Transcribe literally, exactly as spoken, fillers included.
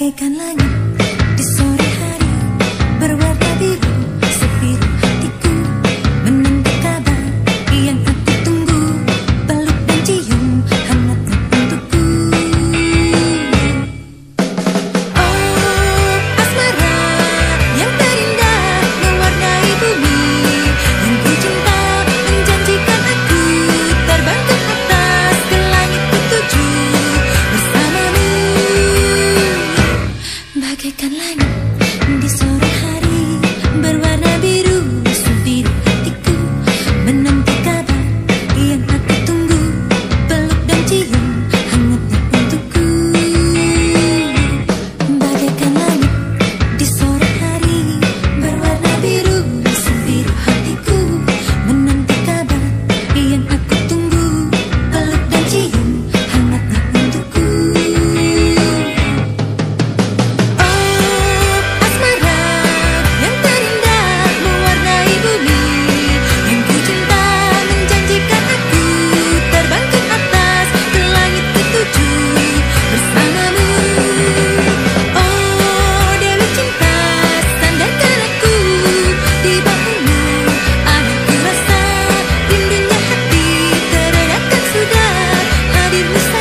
bagaikan langit di sore hari berwarna biru, sebiru hatiku menanti kabar yang aku tunggu, peluk dan cium hangatnya untukku. Oh asmara yang terindah mewarnai bumi, yang ku cinta menjanjikan aku terbang ke atas ke langit ketujuh bersamamu. Bagaikan langit di sore hari berwarna biru, sebiru hatiku menanti kabar yang aku tunggu, peluk dan cium hangatnya untukku. Bagaikan langit di sore hari berwarna biru, sebiru hatiku menanti kabar yang aku tunggu, peluk dan cium hangatnya untukku. Hadirmu